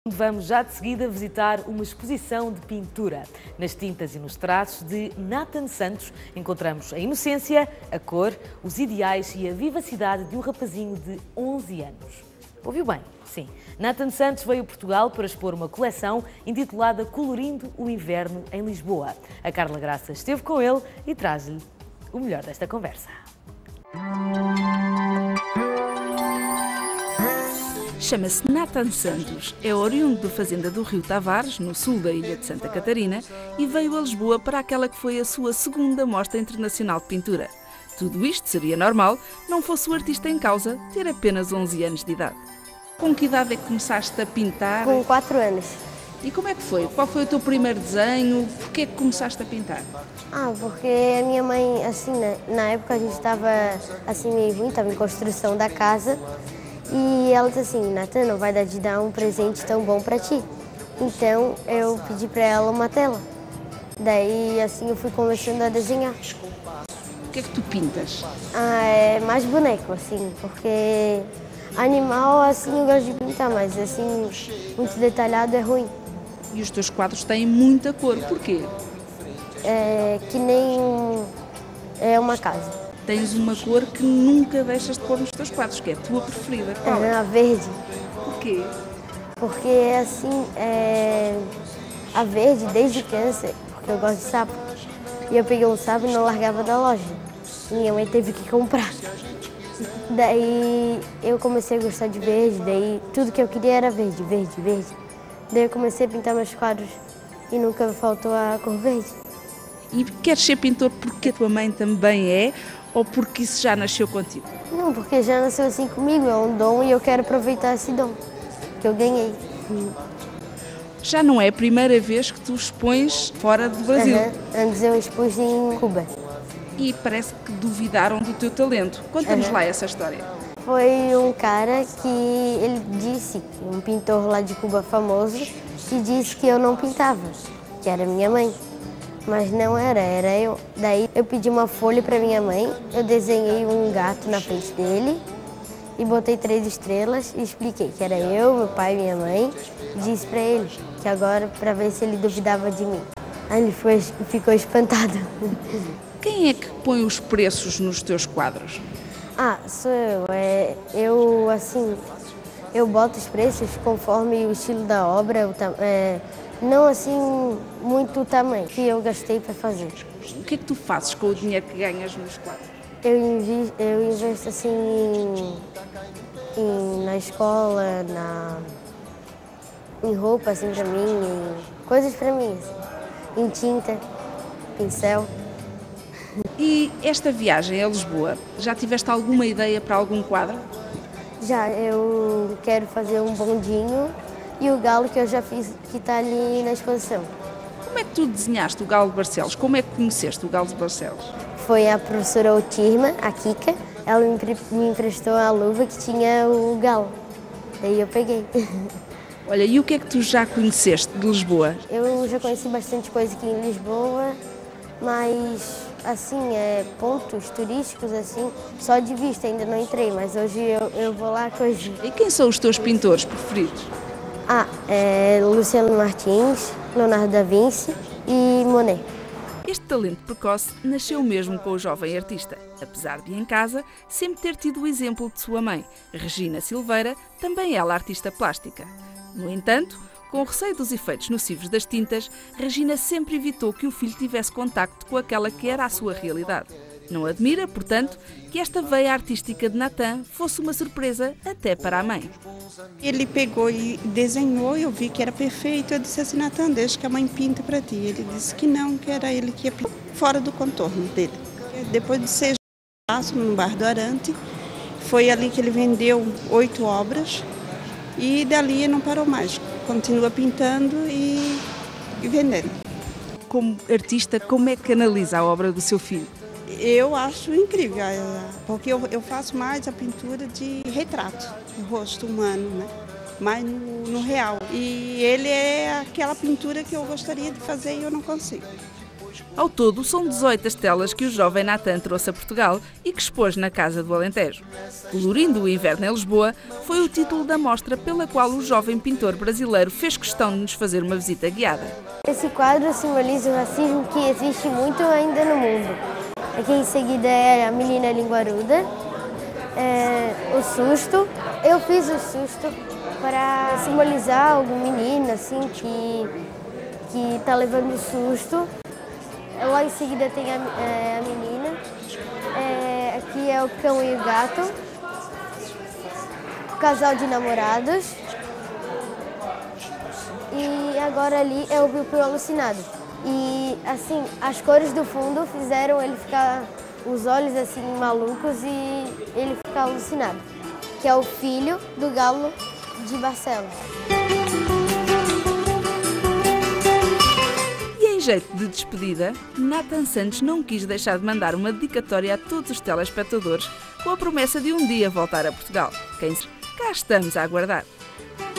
Vamos já de seguida visitar uma exposição de pintura. Nas tintas e nos traços de Nathan Santos encontramos a inocência, a cor, os ideais e a vivacidade de um rapazinho de 11 anos. Ouviu bem? Sim. Nathan Santos veio a Portugal para expor uma coleção intitulada Colorindo o Inverno em Lisboa. A Carla Graça esteve com ele e traz-lhe o melhor desta conversa. Chama-se Nathan Santos, é oriundo da fazenda do Rio Tavares, no sul da ilha de Santa Catarina, e veio a Lisboa para aquela que foi a sua segunda Mostra Internacional de Pintura. Tudo isto seria normal, não fosse o artista em causa ter apenas 11 anos de idade. Com que idade é que começaste a pintar? Com 4 anos. E como é que foi? Qual foi o teu primeiro desenho? Porquê é que começaste a pintar? Porque a minha mãe, assim, na época a gente estava assim meio ruim, estava em construção da casa. E ela disse assim, Nathan, não vai dar de dar um presente tão bom para ti. Então eu pedi para ela uma tela. Daí assim eu fui começando a desenhar. O que é que tu pintas? É mais boneco, assim, porque animal assim eu gosto de pintar, mas assim, muito detalhado é ruim. E os teus quadros têm muita cor, porquê? É que nem uma casa. Tens uma cor que nunca deixas de pôr nos teus quadros, que é a tua preferida. Qual é? A verde. Porquê? Porque assim, a verde desde criança, porque eu gosto de sapo. E eu peguei um sapo e não largava da loja. Minha mãe teve que comprar. Daí eu comecei a gostar de verde, daí tudo que eu queria era verde, verde, verde. Daí eu comecei a pintar meus quadros e nunca me faltou a cor verde. E queres ser pintor porque a tua mãe também é ou porque isso já nasceu contigo? Não, porque já nasceu assim comigo, é um dom e eu quero aproveitar esse dom que eu ganhei. Já não é a primeira vez que tu expões fora do Brasil. Antes eu expus em Cuba. E parece que duvidaram do teu talento. Conta-nos lá essa história. Foi um cara que ele disse, um pintor lá de Cuba famoso, que disse que eu não pintava, que era minha mãe. Mas não era eu. Daí eu pedi uma folha para minha mãe, eu desenhei um gato na frente dele e botei 3 estrelas e expliquei que era eu, meu pai e minha mãe. Disse para ele que agora para ver se ele duvidava de mim. Aí ele ficou espantado. Quem é que põe os preços nos teus quadros? Sou eu. Eu assim, eu boto os preços conforme o estilo da obra, não assim muito o tamanho que eu gastei para fazer. O que é que tu fazes com o dinheiro que ganhas nos quadros? Eu investo assim na escola, em roupa assim para mim, em coisas para mim, assim, em tinta, pincel. E esta viagem a Lisboa, já tiveste alguma ideia para algum quadro? Já, eu quero fazer um bondinho e o galo que eu já fiz, que está ali na exposição. Como é que tu desenhaste o Galo de Barcelos? Como é que conheceste o Galo de Barcelos? Foi a professora Otirma, a Kika, ela me emprestou a luva que tinha o galo. Daí eu peguei. Olha, e o que é que tu já conheceste de Lisboa? Eu já conheci bastante coisa aqui em Lisboa, mas assim, pontos turísticos assim, só de vista, ainda não entrei, mas hoje eu vou lá hoje. E quem são os teus pintores preferidos? Luciano Martins, Leonardo da Vinci e Monet. Este talento precoce nasceu mesmo com o jovem artista, apesar de em casa sempre ter tido o exemplo de sua mãe, Regina Silveira, também ela artista plástica. No entanto, com o receio dos efeitos nocivos das tintas, Regina sempre evitou que o filho tivesse contacto com aquela que era a sua realidade. Não admira, portanto, que esta veia artística de Nathan fosse uma surpresa até para a mãe. Ele pegou e desenhou, eu vi que era perfeito. Eu disse assim, Nathan, deixa que a mãe pinta para ti. Ele disse que não, que era ele que ia pintar fora do contorno dele. Depois de 6 anos no Bar do Arante, foi ali que ele vendeu 8 obras e dali não parou mais. Continua pintando e vendendo. Como artista, como é que analisa a obra do seu filho? Eu acho incrível, porque eu faço mais a pintura de retrato, de rosto humano, né? Mais no real. E ele é aquela pintura que eu gostaria de fazer e eu não consigo. Ao todo, são 18 as telas que o jovem Nathan trouxe a Portugal e que expôs na Casa do Alentejo. Colorindo o Inverno em Lisboa foi o título da mostra pela qual o jovem pintor brasileiro fez questão de nos fazer uma visita guiada. Esse quadro simboliza o racismo que existe muito ainda no mundo. Aqui em seguida é a menina linguaruda, o susto. Eu fiz o susto para simbolizar algum menino assim que está levando susto. Lá em seguida tem a menina. Aqui é o cão e o gato. O casal de namorados. E agora ali é o Piu-Piu alucinado. E assim, as cores do fundo fizeram ele ficar, os olhos assim malucos e ele ficar alucinado. Que é o filho do galo de Barcelos. E em jeito de despedida, Nathan Santos não quis deixar de mandar uma dedicatória a todos os telespectadores com a promessa de um dia voltar a Portugal. Quem sabe, cá estamos a aguardar.